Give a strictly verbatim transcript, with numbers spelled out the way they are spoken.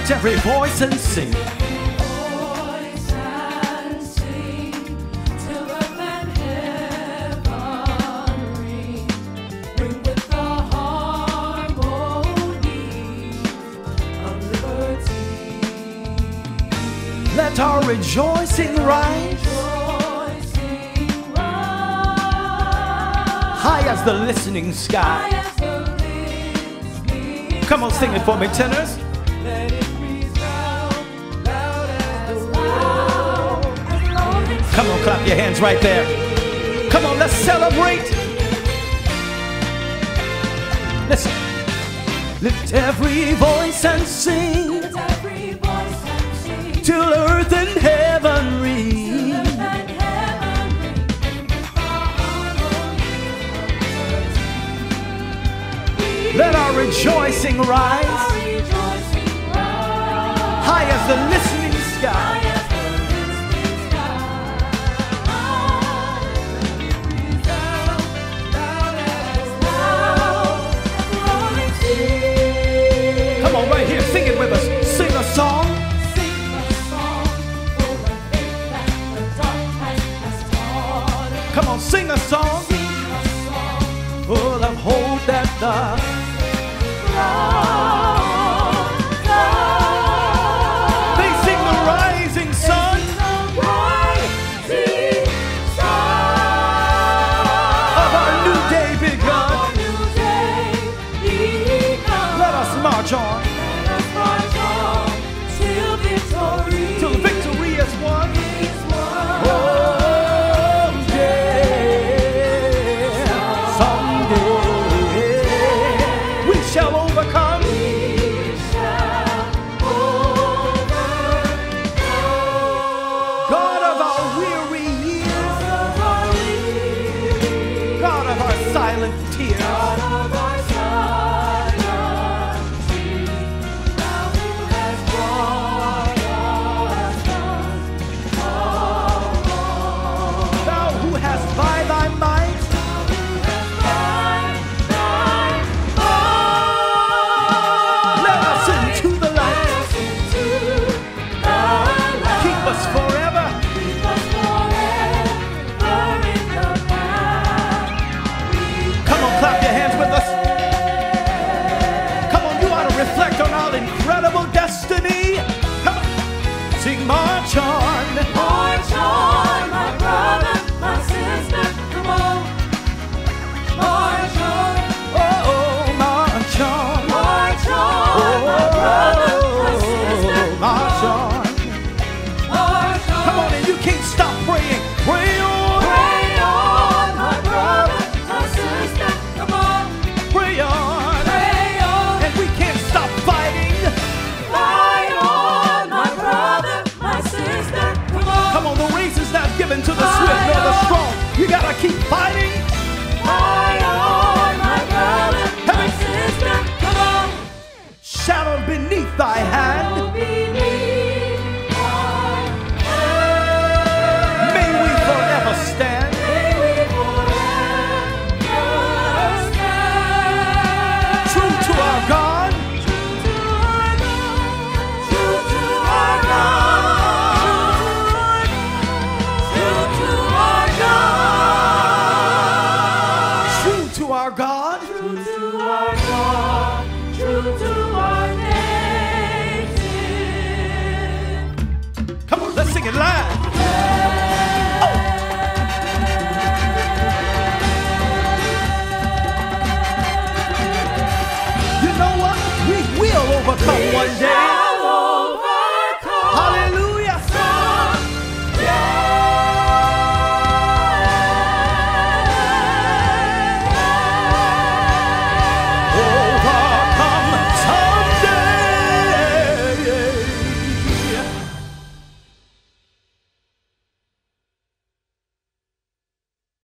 Lift every voice and sing. Voice and sing till earth and heaven ring. Ring with the harmonies of liberty. Let our rejoicing rise Rejoicing rise. high as the listening sky. High as the listening Come on, sing it for me, tenors. Let it resound loud as loud as lonely. Come on, clap your hands right there. Come on, let's celebrate. Listen. Lift every voice and sing Lift every voice and sing till earth and heaven ring. earth and heaven ring. Let our rejoicing rise Our rejoicing rise. high as the listening sky. High as the listening sky. Resound loud as loud as rolling sea. Come on, right here, sing it with us. Sing a song. Sing a song full of faith that the dark has, has taught us. Come on, sing a song Sing a song full of hope that the from God. they sing the rising sun The rising sun of our new day begun. Our new day begun. Let us march on Let us march on till victory till victory is won. is won. Oh, yeah. Someday we shall overcome. We shall overcome. God of our weary years, God of our weary, God of our silent tears. God of our silent tears, thou who hast brought us thus far. Thou who hast by thy might Thou who hast by thy might led us into the led light. us into the light. Keep us forever. Keep us forever in the path we Come on, clap your hands with us. Come on, you ought to reflect on our incredible destiny. Come on, sing march on. march on, my brother, my sister, come on. March on, Oh, march on. march on, my brother, my sister, Oh, march on. march on. Come on, and you can't stop praying. Pray on. Pray on, my brother, my sister, come on. Pray on. Pray on, And we can't stop fighting. fight on, my brother, my sister, come on. Come on, the race is not given to the swift nor the strong. You gotta keep fighting. Fight on, my brother, my sister, come on. Shadow beneath thy hand. Beneath thy hand, May we forever stand. may we forever stand. True to our God. True to our God. True to our God. True to our God. True to our God. True to our God. True to our nation. Come on, let's sing it loud.